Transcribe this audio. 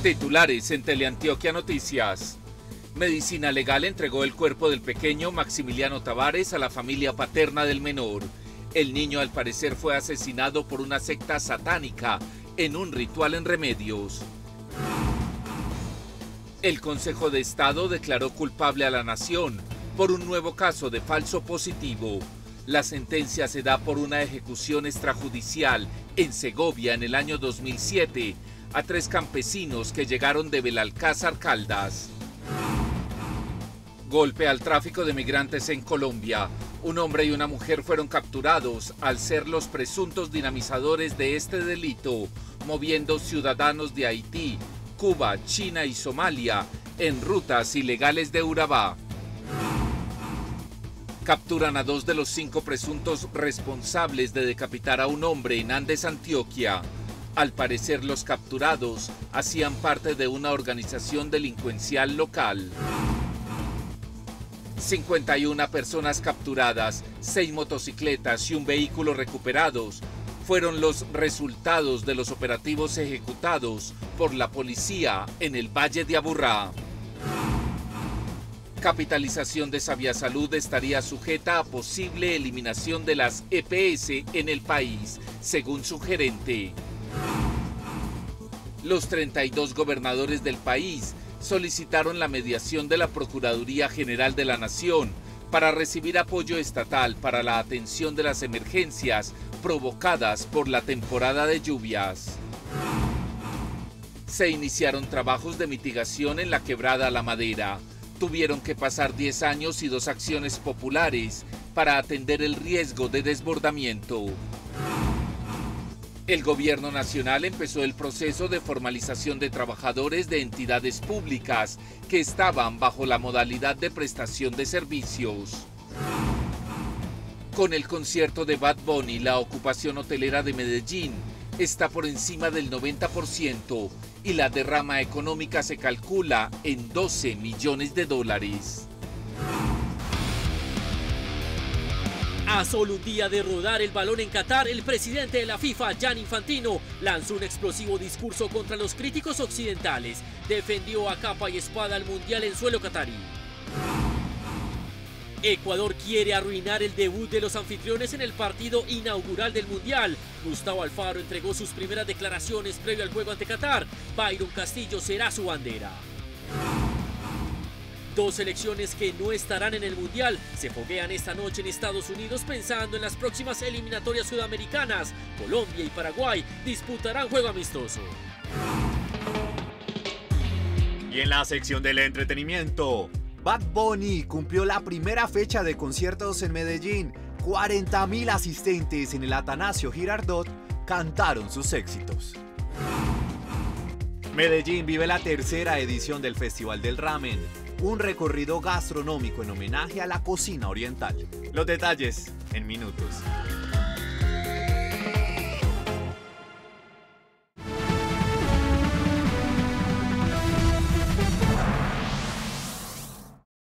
Titulares en Teleantioquia Noticias. Medicina Legal entregó el cuerpo del pequeño Maximiliano Tavares a la familia paterna del menor. El niño al parecer fue asesinado por una secta satánica en un ritual en Remedios. El Consejo de Estado declaró culpable a la nación por un nuevo caso de falso positivo. La sentencia se da por una ejecución extrajudicial en Segovia en el año 2007 a 3 campesinos que llegaron de Belalcázar, Caldas. Golpe al tráfico de migrantes en Colombia. Un hombre y una mujer fueron capturados al ser los presuntos dinamizadores de este delito, moviendo ciudadanos de Haití, Cuba, China y Somalia en rutas ilegales de Urabá. Capturan a 2 de los 5 presuntos responsables de decapitar a un hombre en Andes, Antioquia. Al parecer, los capturados hacían parte de una organización delincuencial local. 51 personas capturadas, 6 motocicletas y un vehículo recuperados fueron los resultados de los operativos ejecutados por la policía en el Valle de Aburrá. Capitalización de Saviasalud estaría sujeta a posible eliminación de las EPS en el país, según su gerente. Los 32 gobernadores del país solicitaron la mediación de la Procuraduría General de la Nación para recibir apoyo estatal para la atención de las emergencias provocadas por la temporada de lluvias. Se iniciaron trabajos de mitigación en la quebrada La Madera. Tuvieron que pasar 10 años y 2 acciones populares para atender el riesgo de desbordamiento. El gobierno nacional empezó el proceso de formalización de trabajadores de entidades públicas que estaban bajo la modalidad de prestación de servicios. Con el concierto de Bad Bunny, la ocupación hotelera de Medellín está por encima del 90% y la derrama económica se calcula en $12 millones. A solo un día de rodar el balón en Qatar, el presidente de la FIFA, Gianni Infantino, lanzó un explosivo discurso contra los críticos occidentales. Defendió a capa y espada al Mundial en suelo catarí. Ecuador quiere arruinar el debut de los anfitriones en el partido inaugural del Mundial. Gustavo Alfaro entregó sus primeras declaraciones previo al juego ante Qatar. Byron Castillo será su bandera. 2 selecciones que no estarán en el Mundial se foguean esta noche en Estados Unidos pensando en las próximas eliminatorias sudamericanas. Colombia y Paraguay disputarán juego amistoso. Y en la sección del entretenimiento, Bad Bunny cumplió la primera fecha de conciertos en Medellín. 40.000 asistentes en el Atanasio Girardot cantaron sus éxitos. Medellín vive la 3ª edición del Festival del Ramen, un recorrido gastronómico en homenaje a la cocina oriental. Los detalles en minutos.